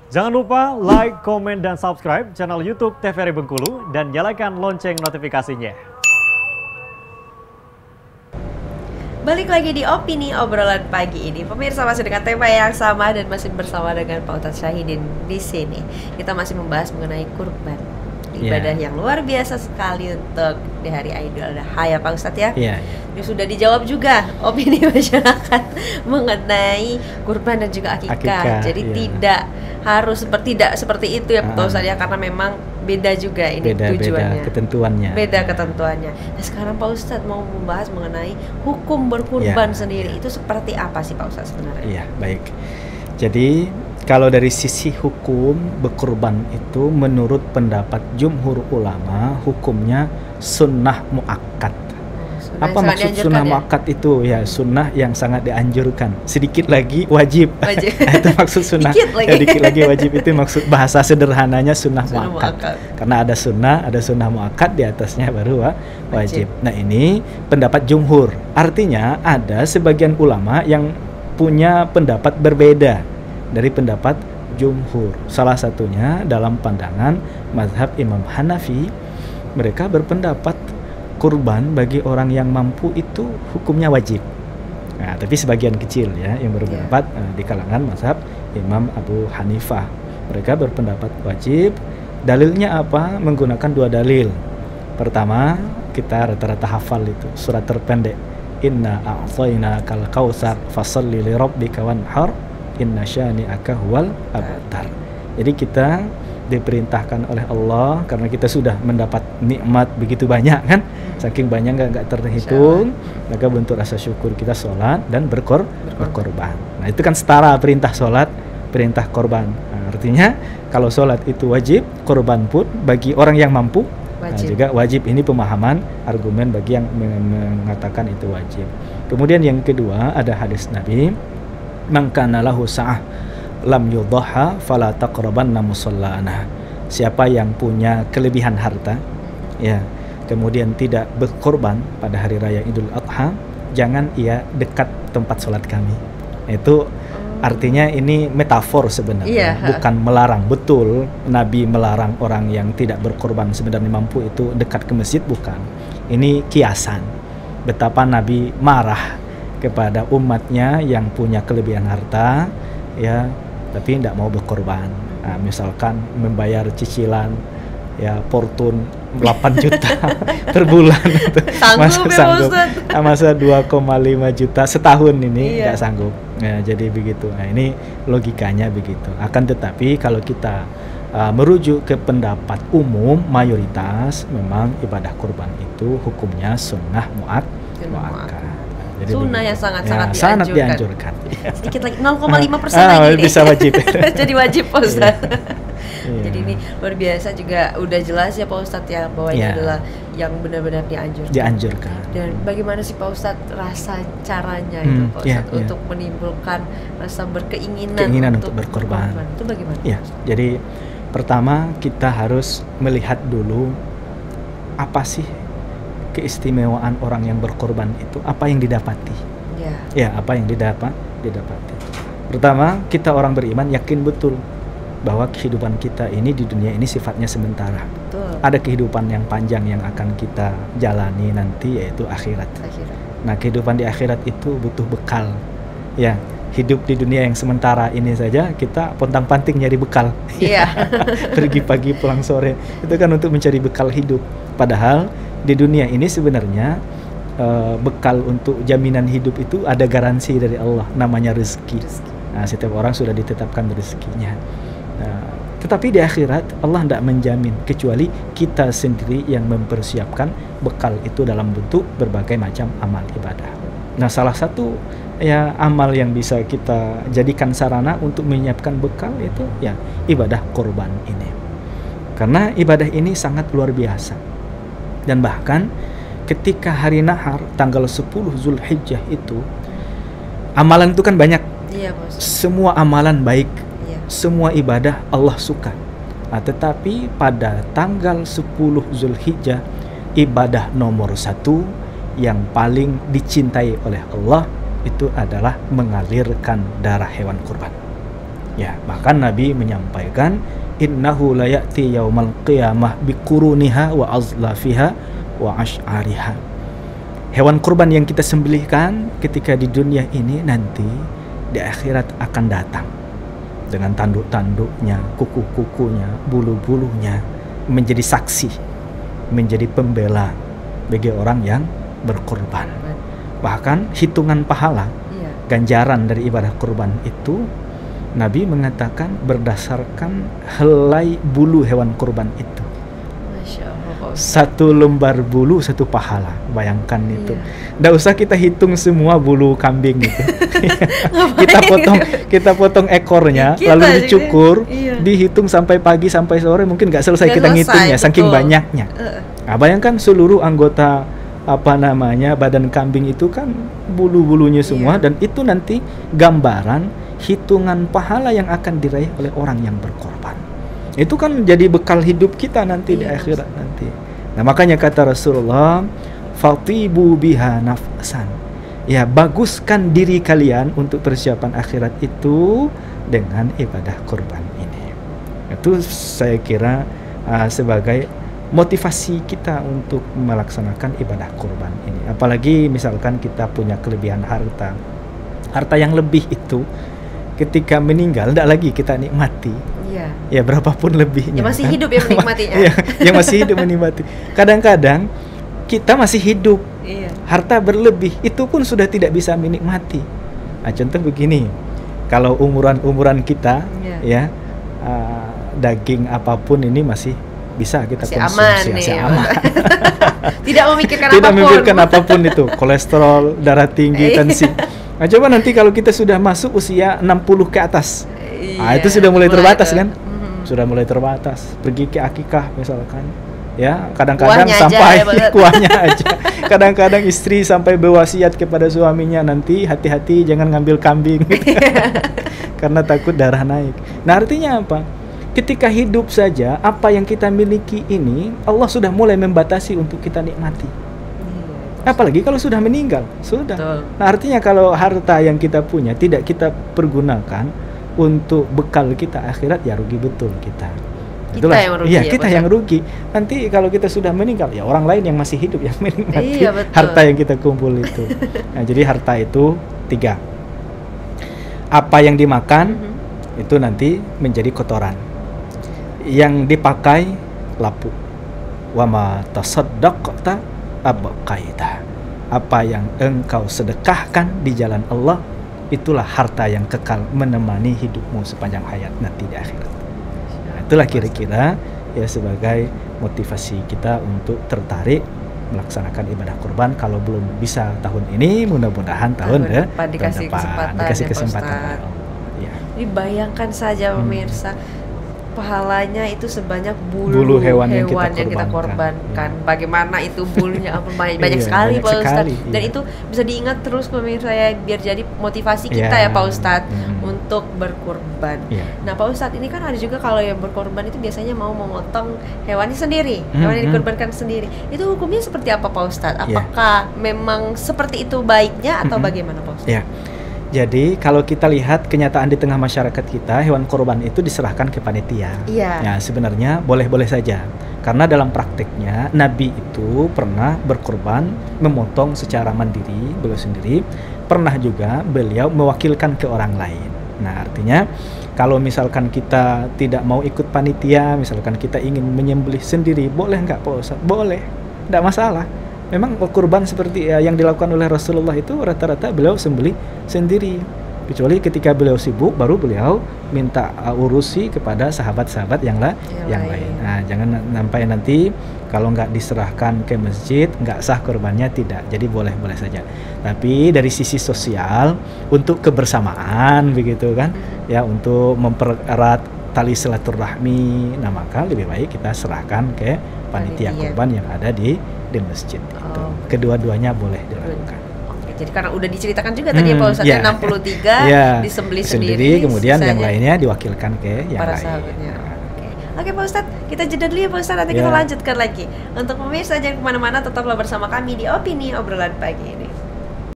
Jangan lupa like, komen, dan subscribe channel YouTube TVRI Bengkulu dan nyalakan lonceng notifikasinya. Balik lagi di opini obrolan pagi ini. Pemirsa masih dengan tema yang sama dan masih bersama dengan Pak Ustadz Syahidin di sini. Kita masih membahas mengenai kurban. Ibadah yang luar biasa sekali untuk di hari Idul Adha ya Pak Ustadz ya. Ini sudah dijawab juga opini masyarakat mengenai kurban dan juga akikah. Jadi tidak harus seperti itu ya Pak Ustadz ya, karena memang beda juga ini tujuannya. Beda ketentuannya. Nah sekarang Pak Ustadz mau membahas mengenai hukum berkurban sendiri. Itu seperti apa sih Pak Ustadz sebenarnya? Iya, baik. Jadi kalau dari sisi hukum berkurban itu menurut pendapat jumhur ulama hukumnya sunnah muakkad. Apa maksud sunnah muakkad itu? Ya sunnah yang sangat dianjurkan. Sedikit lagi wajib. Itu maksud sunnah. Dikit lagi wajib itu maksud bahasa sederhananya sunnah muakkad. Karena ada sunnah muakkad di atasnya baru wajib. Nah ini pendapat jumhur. Artinya ada sebagian ulama yang punya pendapat berbeda dari pendapat jumhur. Salah satunya dalam pandangan mazhab Imam Hanafi, mereka berpendapat kurban bagi orang yang mampu itu hukumnya wajib. Nah, tapi sebagian kecil ya yang berpendapat di kalangan mazhab Imam Abu Hanifah, mereka berpendapat wajib. Dalilnya apa? Menggunakan dua dalil. Pertama, kita rata-rata hafal itu surat terpendek, Inna a'thainakal kautsar fasholli li rabbika wanhar inna syani'aka huwal abtar. Jadi kita diperintahkan oleh Allah karena kita sudah mendapat nikmat begitu banyak kan, saking banyak nggak terhitung, maka bentuk rasa syukur kita sholat dan berkorban. Nah itu kan setara perintah sholat, perintah korban. Nah, artinya kalau sholat itu wajib, korban pun bagi orang yang mampu wajib. Nah, juga wajib. Ini pemahaman argumen bagi yang mengatakan itu wajib. Kemudian yang kedua ada hadis Nabi, man kana lahu sa'ah lam yudhaha fala taqrabanna musallana. Siapa yang punya kelebihan harta ya, kemudian tidak berkorban pada hari raya Idul Adha, jangan ia dekat tempat sholat kami. Itu artinya ini metafor sebenarnya, bukan melarang. Betul Nabi melarang orang yang tidak berkorban sebenarnya mampu itu dekat ke masjid, bukan. Ini kiasan betapa Nabi marah kepada umatnya yang punya kelebihan harta ya tapi tidak mau berkorban. Nah, misalkan membayar cicilan ya Fortune 8 juta per bulan itu sanggup. Masa 2,5 juta setahun ini nggak sanggup. Ya, jadi begitu. Nah, ini logikanya begitu. Akan tetapi kalau kita merujuk ke pendapat umum mayoritas, memang ibadah kurban itu hukumnya sunnah muakkad. Jadi sunnah yang sangat dianjurkan. Sedikit lagi 0,5% lagi bisa wajib. Jadi wajib Pak Ustadz. Jadi ini luar biasa juga, udah jelas ya Pak Ustadz ya bahwa ini adalah yang benar-benar dianjurkan. Dan bagaimana sih Pak Ustadz rasa caranya itu Pak Ustadz untuk menimbulkan rasa keinginan untuk berkorban. Itu bagaimana? Ya, jadi pertama kita harus melihat dulu apa sih keistimewaan orang yang berkorban itu, apa yang didapati. Apa yang didapati. Pertama, kita orang beriman yakin betul bahwa kehidupan kita ini di dunia ini sifatnya sementara. Ada kehidupan yang panjang yang akan kita jalani nanti, yaitu akhirat. Nah, kehidupan di akhirat itu butuh bekal. Ya, hidup di dunia yang sementara ini saja kita pontang-panting nyari bekal. Pergi pagi pulang sore. Itu kan untuk mencari bekal hidup. Padahal di dunia ini sebenarnya bekal untuk jaminan hidup itu ada garansi dari Allah, namanya rezeki. Nah, setiap orang sudah ditetapkan rezekinya. Nah, tetapi di akhirat Allah tidak menjamin, kecuali kita sendiri yang mempersiapkan bekal itu dalam bentuk berbagai macam amal ibadah. Nah, salah satu amal yang bisa kita jadikan sarana untuk menyiapkan bekal itu ibadah kurban ini. Karena ibadah ini sangat luar biasa. Dan bahkan ketika hari nahar tanggal 10 Zulhijjah itu, amalan itu kan banyak. Semua amalan baik, semua ibadah Allah suka. Nah, tetapi pada tanggal 10 Zulhijjah, ibadah nomor 1 yang paling dicintai oleh Allah itu adalah mengalirkan darah hewan kurban. Ya, bahkan Nabi menyampaikan innahu la ya'ti yaumal qiyamah biquruniha wa azlafiha wa ash'ariha. Hewan kurban yang kita sembelihkan ketika di dunia ini nanti di akhirat akan datang dengan tanduk-tanduknya, kuku-kukunya, bulu-bulunya, menjadi saksi, menjadi pembela bagi orang yang berkurban. Bahkan hitungan pahala, ganjaran dari ibadah kurban itu Nabi mengatakan berdasarkan helai bulu hewan kurban itu. Masya Allah. Satu lembar bulu satu pahala. Bayangkan itu. Nggak usah kita hitung semua bulu kambing itu. kita potong ekornya, lalu dicukur, dihitung sampai pagi sampai sore, mungkin nggak selesai kita ngitungnya, saking banyaknya. Nah, bayangkan seluruh anggota badan kambing itu kan bulu-bulunya semua, dan itu nanti gambaran hitungan pahala yang akan diraih oleh orang yang berkorban. Itu kan jadi bekal hidup kita nanti di akhirat nanti. Nah, makanya kata Rasulullah, fatibu biha nafsan. Ya, baguskan diri kalian untuk persiapan akhirat itu dengan ibadah kurban ini. Itu saya kira sebagai motivasi kita untuk melaksanakan ibadah kurban ini. Apalagi misalkan kita punya kelebihan harta yang lebih itu ketika meninggal tidak lagi kita nikmati. Ya berapapun lebihnya. Ya masih hidup ya menikmatinya. Ya masih hidup menikmati. Kadang-kadang kita masih hidup, harta berlebih itu pun sudah tidak bisa menikmati. Nah, contoh begini, kalau umuran kita, daging apapun ini masih bisa kita konsumsi, masih aman. Tidak memikirkan tidak memikirkan apapun itu, kolesterol, darah tinggi, tensi. Nah, coba nanti kalau kita sudah masuk usia 60 ke atas, itu sudah mulai terbatas kan? Sudah mulai terbatas. Pergi ke akikah misalkan, ya kadang-kadang sampai kuahnya aja. Kadang-kadang istri sampai berwasiat kepada suaminya, nanti hati-hati jangan ngambil kambing, karena takut darah naik. Nah, artinya apa? Ketika hidup saja, apa yang kita miliki ini Allah sudah mulai membatasi untuk kita nikmati. Apalagi kalau sudah meninggal, sudah. Nah, artinya kalau harta yang kita punya tidak kita pergunakan untuk bekal kita akhirat, ya rugi betul kita. Itulah yang rugi. Iya, kita yang rugi. Nanti kalau kita sudah meninggal, ya orang lain yang masih hidup yang menikmati harta yang kita kumpul itu. Nah, jadi harta itu 3. Apa yang dimakan itu nanti menjadi kotoran. Yang dipakai lapu. Wa ma tasaddaqta abqaita. Apa yang engkau sedekahkan di jalan Allah, itulah harta yang kekal menemani hidupmu sepanjang hayat nanti di akhirat. Nah, itulah kira-kira ya sebagai motivasi kita untuk tertarik melaksanakan ibadah kurban. Kalau belum bisa tahun ini, mudah-mudahan tahun depan dikasih kesempatan. Ya. Ini bayangkan saja pemirsa, pahalanya itu sebanyak bulu hewan yang kita korbankan. Bagaimana itu bulunya banyak sekali Pak Ustadz. Dan itu bisa diingat terus pemirsa ya, biar jadi motivasi kita ya Pak Ustadz untuk berkurban. Nah Pak Ustadz, ini kan ada juga kalau yang berkorban itu biasanya mau memotong hewannya sendiri, hewan yang dikorbankan sendiri. Itu hukumnya seperti apa Pak Ustadz? Apakah memang seperti itu baiknya atau bagaimana Pak Ustadz? Jadi kalau kita lihat kenyataan di tengah masyarakat kita, hewan kurban itu diserahkan ke panitia. Ya, sebenarnya boleh-boleh saja. Karena dalam prakteknya Nabi itu pernah berkurban, memotong secara mandiri, beliau sendiri. Pernah juga beliau mewakilkan ke orang lain. Nah, artinya kalau misalkan kita tidak mau ikut panitia, misalkan kita ingin menyembelih sendiri, boleh nggak Pak Ustadz? Boleh, tidak masalah. Memang kurban seperti yang dilakukan oleh Rasulullah itu rata-rata beliau sembelih sendiri, kecuali ketika beliau sibuk baru beliau minta urusi kepada sahabat-sahabat yang lain. Nah, jangan sampai nanti kalau nggak diserahkan ke masjid nggak sah kurbannya, tidak. Jadi boleh-boleh saja. Tapi dari sisi sosial untuk kebersamaan begitu kan, ya untuk mempererat tali silaturahmi, nah maka lebih baik kita serahkan ke panitia kurban yang ada di masjid itu. Kedua-duanya boleh dilakukan. Jadi karena udah diceritakan juga tadi ya Pak Ustadz, 63 disembelih sendiri, kemudian yang lainnya diwakilkan ke yang para lain. Sahabatnya. Oke Pak Ustadz, kita jeda dulu ya Pak Ustadz, nanti kita lanjutkan lagi. Untuk pemirsa jangan kemana-mana, tetaplah bersama kami di Opini Obrolan Pagi ini.